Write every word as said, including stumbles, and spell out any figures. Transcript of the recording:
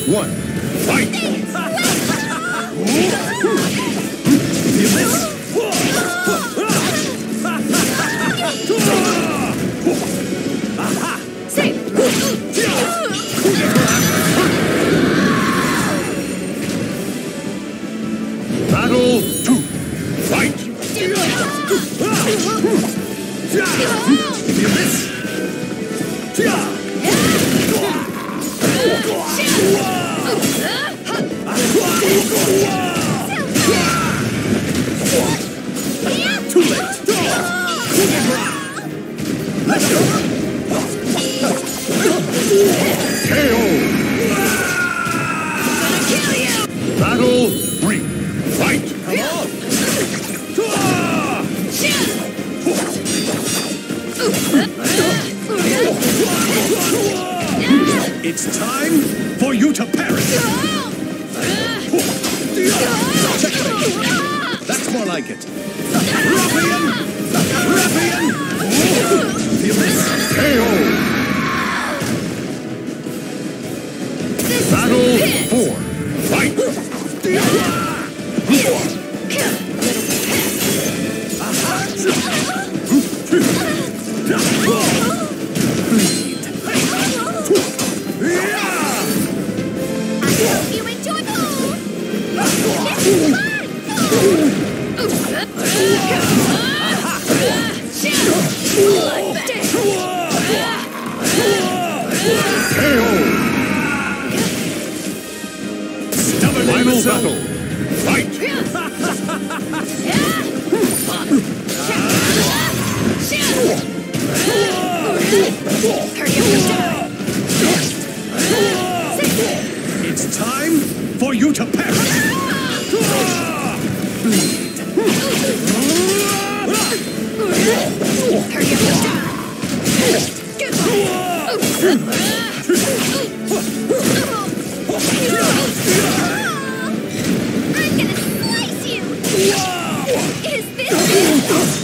one, fight! Feel this? Battle two, fight! Feel this? Too late! Let's go! K O! Battle three, fight! It's time for you to perish! Checkmate! That's more like it! Raphael! Raphael! Feel this? K O! Battle four, fight! You enjoy the Final battle! Fight! It's time for you to perish! Bleed! I'm gonna slice you! Is this it?